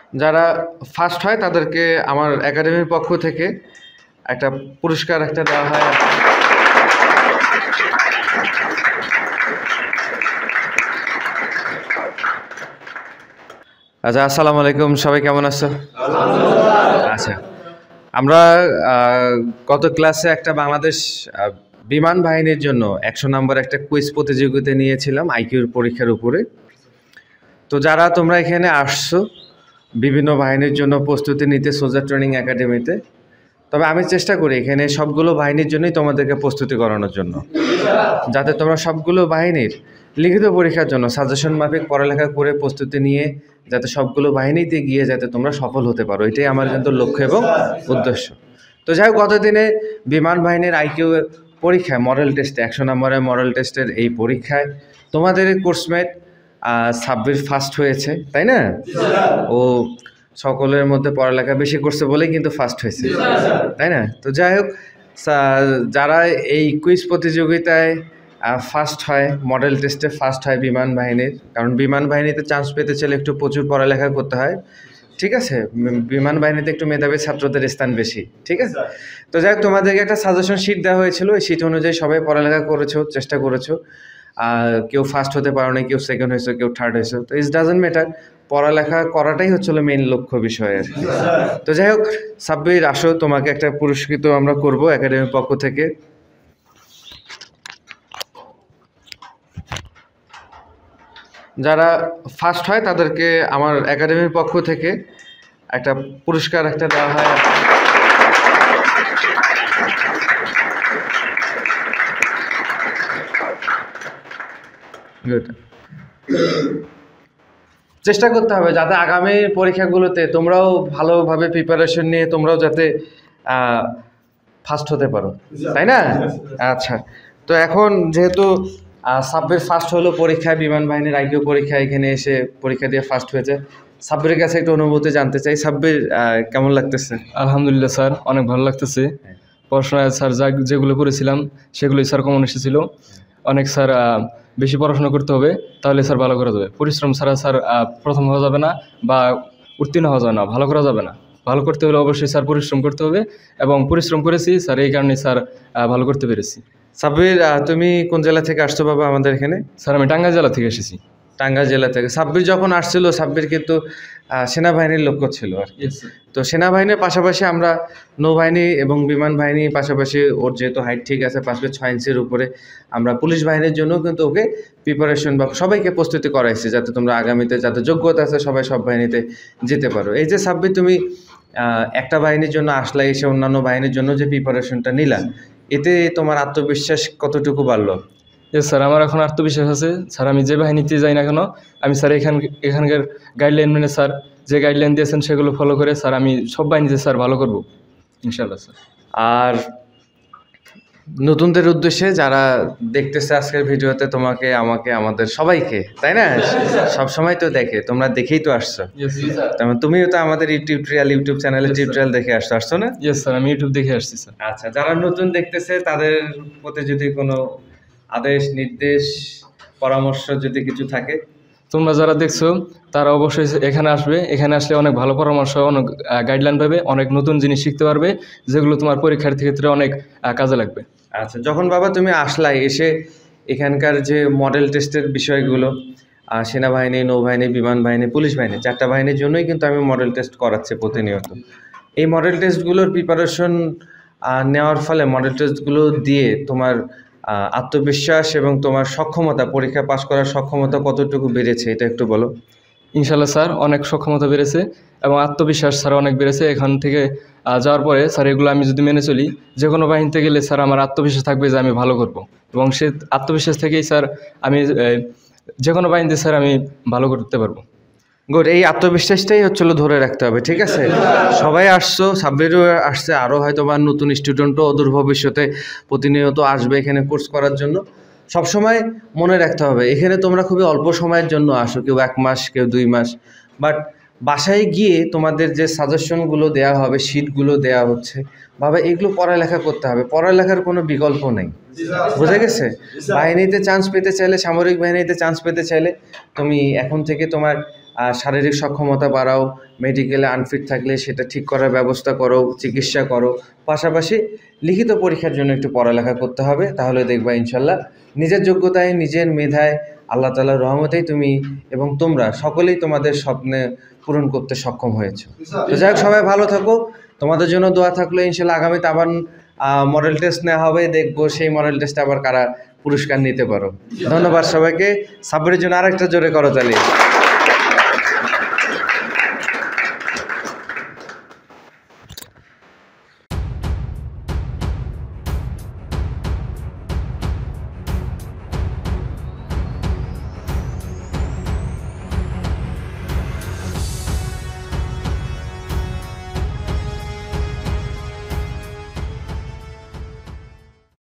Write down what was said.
যারা ফার্স্ট হয় তাদেরকে আমার একাডেমির পক্ষ থেকে একটা পুরস্কার দেওয়া হয়। আচ্ছা, আসসালামু আলাইকুম, সবাই কেমন আছো? আচ্ছা, আমরা গত ক্লাসে একটা বাংলাদেশ বিমান বাহিনীর জন্য 100 নম্বর একটা কুইজ প্রতিযোগিতা নিয়েছিলাম আইকিউর পরীক্ষার উপরে। তো যারা তোমরা এখানে আসছো বিভিন্ন বাহিনীর জন্য প্রস্তুতি নিতে সোজা ট্রেনিং একাডেমিতে, তবে আমি চেষ্টা করি এখানে সবগুলো বাহিনীর জন্যই তোমাদেরকে প্রস্তুতি করানোর জন্য, যাতে তোমরা সবগুলো বাহিনীর লিখিত পরীক্ষার জন্য সাজেশন মাফিক পড়ালেখা করে প্রস্তুতি নিয়ে যাতে সবগুলো বাহিনীতে গিয়ে যাতে তোমরা সফল হতে পারো, এটাই আমার কিন্তু লক্ষ্য এবং উদ্দেশ্য। তো যাই হোক, গতদিনে বিমান বাহিনীর আইকিউ পরীক্ষায় মডেল টেস্টে 100 নম্বরের মডেল টেস্টের এই পরীক্ষায় তোমাদের কোর্সমেট সাব্বির ফার্স্ট হয়েছে, তাই না? ও সকলের মধ্যে পড়ালেখা বেশি করছে বলেই কিন্তু ফার্স্ট হয়েছে, তাই না? তো যাই হোক, যারা এই কুইজ প্রতিযোগিতায় ফার্স্ট হয়, মডেল টেস্টে ফার্স্ট হয় বিমান বাহিনীর, কারণ বিমান বাহিনীতে চান্স পেতে চাইলে একটু প্রচুর পড়ালেখা করতে হয়, ঠিক আছে? বিমান বাহিনীতে একটু মেধাবী ছাত্রদের স্থান বেশি, ঠিক আছে? তো যাই হোক, তোমাদেরকে একটা সাজেশন শিট দেওয়া হয়েছিল, এই শিট অনুযায়ী সবাই পড়ালেখা করেছো, চেষ্টা করেছো। কেউ ফার্স্ট হতে পারো না, কেউ সেকেন্ড হয়েছে, কেউ থার্ড হয়েছে, তো ইট ডাজন্ট ম্যাটার, পড়ালেখা করাটাই হচ্ছিল মেইন লক্ষ্য বিষয় আর কি। তো যাই হোক, সাব্বির আসো, তোমাকে একটা পুরস্কৃত আমরা করব একাডেমির পক্ষ থেকে। যারা ফার্স্ট হয় তাদেরকে আমার একাডেমির পক্ষ থেকে একটা পুরস্কার দেওয়া হয়। গুড। চেষ্টা করতে হবে যাতে আগামী পরীক্ষাগুলোতে তোমরাও ভালোভাবে প্রিপারেশন নিয়ে তোমরাও যাতে ফার্স্ট হতে পারো, তাই না? আচ্ছা, তো এখন যেহেতু সাব্বির ফার্স্ট হলো পরীক্ষায়, বিমান বাহিনীর আইকিউ পরীক্ষায় এখানে এসে পরীক্ষা দিয়ে ফার্স্ট হয়েছে, সাব্বিরের কাছে একটু অনুভূতি জানতে চাই। সাব্বির, কেমন লাগতেছে? আলহামদুলিল্লাহ স্যার, অনেক ভালো লাগতেছে। পড়াশোনায় স্যার যেগুলো করেছিলাম সেগুলোই স্যার কমন এসেছিল। অনেক স্যার বেশি পড়াশোনা করতে হবে, তাহলে স্যার ভালো করা যাবে। পরিশ্রম ছাড়া স্যার প্রথম হওয়া যাবে না বা উত্তীর্ণ হওয়া যাবে না, ভালো করা যাবে না। ভালো করতে হলে অবশ্যই স্যার পরিশ্রম করতে হবে, এবং পরিশ্রম করেছি স্যার, এই কারণে স্যার ভালো করতে পেরেছি। সাব্বির, তুমি কোন জেলা থেকে আসছো বাবা আমাদের এখানে? স্যার আমি টাঙ্গাইল জেলা থেকে এসেছি। টাঙ্গাইল জেলা থেকে। সাব্বির যখন আসছিল, সাব্বির কিন্তু সেনাবাহিনীর লক্ষ্য ছিল আর কি। তো সেনাবাহিনীর পাশাপাশি আমরা নৌবাহিনী এবং বিমান বাহিনীর পাশাপাশি ওর যেহেতু হাইট ঠিক আছে 5'6" উপরে, আমরা পুলিশ বাহিনীর জন্য কিন্তু ওকে প্রিপারেশন বা সবাইকে প্রস্তুতি করাইছি যাতে তোমরা আগামীতে যাতে যোগ্যতা আছে সবাই সব বাহিনীতে যেতে পারো। এই যে সাব্বির, তুমি একটা বাহিনীর জন্য আসলে, এসে অন্যান্য বাহিনীর জন্য যে প্রিপারেশনটা নিলা, এতে তোমার আত্মবিশ্বাস কতটুকু বাড়লো? স্যার আমার এখন আত্মবিশ্বাস আছে স্যার। আমি যে বাহিনীতে যাই না কেন, আমি স্যার এখানকার গাইডলাইন মেনে স্যার যে গাইডলাইন দিয়েছেন সেগুলো ফলো করে স্যার আমি সব বাহিনীতে স্যার ভালো করব ইনশাআল্লাহ স্যার। আর নতুনদের উদ্দেশ্যে, যারা দেখতেছে আজকের ভিডিওতে তোমাকে, আমাকে, আমাদের সবাইকে, তাই না? সবসময় তো দেখে, তোমরা দেখেই তো আসছো, তেমন তুমিও তো আমাদের ইউটিউব চ্যানেলে টিউটোরিয়াল দেখে আসছো না? ইয়েস স্যার, আমি ইউটিউব দেখে আসছি স্যার। আচ্ছা, যারা নতুন দেখতেছে তাদের প্রতি যদি কোনো আদেশ, নির্দেশ, পরামর্শ যদি কিছু থাকে? তোমরা যারা দেখছো তারা অবশ্যই এখানে আসবে। এখানে আসলে অনেক ভালো পরামর্শ, অনেক গাইডলাইন পাবে, অনেক নতুন জিনিস শিখতে পারবে, যেগুলো তোমার পরীক্ষার্থী ক্ষেত্রে অনেক কাজে লাগবে। আচ্ছা, যখন বাবা তুমি আসলাই, এসে এখানকার যে মডেল টেস্টের বিষয়গুলো, সেনাবাহিনী, নৌবাহিনী, বিমান বাহিনী, পুলিশ বাহিনী, 4টা বাহিনীর জন্যই কিন্তু আমি মডেল টেস্ট করাচ্ছি প্রতিনিয়ত। এই মডেল টেস্টগুলোর প্রিপারেশন নেওয়ার ফলে, মডেল টেস্টগুলো দিয়ে তোমার আত্মবিশ্বাস এবং তোমার সক্ষমতা, পরীক্ষা পাস করার সক্ষমতা কতটুকু বেড়েছে, এটা একটু বলো। ইনশাল্লাহ স্যার, অনেক সক্ষমতা বেড়েছে এবং আত্মবিশ্বাস স্যার অনেক বেড়েছে। এখান থেকে যাওয়ার পরে স্যার এগুলো আমি যদি মেনে চলি, যে কোনো বাহিনীতে গেলে স্যার আমার আত্মবিশ্বাস থাকবে যে আমি ভালো করব, এবং সে আত্মবিশ্বাস থেকেই স্যার আমি যে কোনো বাহিনীতে স্যার আমি ভালো করতে পারবো। গুড, এই আত্মবিশ্বাসটাই হচ্ছিল ধরে রাখতে হবে, ঠিক আছে? সবাই আসছো, সাব্বিরও আসছে, আরও হয়তো বা নতুন স্টুডেন্টও অদূর ভবিষ্যতে প্রতিনিয়ত আসবে এখানে কোর্স করার জন্য। সবসময় মনে রাখতে হবে এখানে তোমরা খুবই অল্প সময়ের জন্য আসো, কেউ 1 মাস, কেউ 2 মাস, বাট বাসায় গিয়ে তোমাদের যে সাজেশনগুলো দেওয়া হবে, শিটগুলো দেওয়া হচ্ছে, বাবা এগুলো পড়ালেখা করতে হবে, পড়ালেখার কোনো বিকল্প নেই, বুঝে গেছে? বাহিনীতে চান্স পেতে চাইলে, সামরিক বাহিনীতে চান্স পেতে চাইলে তুমি এখন থেকে তোমার শারীরিক সক্ষমতা বাড়াও, মেডিকেলে আনফিট থাকলে সেটা ঠিক করার ব্যবস্থা করো, চিকিৎসা করো, পাশাপাশি লিখিত পরীক্ষার জন্য একটু পড়ালেখা করতে হবে। তাহলে দেখবা ইনশাল্লাহ নিজের যোগ্যতায়, নিজের মেধায়, আল্লাহ তাআলার রহমতেই তুমি এবং তোমরা সকলেই তোমাদের স্বপ্নে পূরণ করতে সক্ষম হয়েছো। তো যাই হোক, সবাই ভালো থাকো, তোমাদের জন্য দোয়া থাকলে ইনশাল্লাহ আগামীতে আবার মডেল টেস্ট নেওয়া হবে, দেখবো সেই মডেল টেস্টে আবার কারা পুরস্কার নিতে পারো। ধন্যবাদ সবাইকে। সাব্বিরের জন্য আরেকটা জোরে করতালি।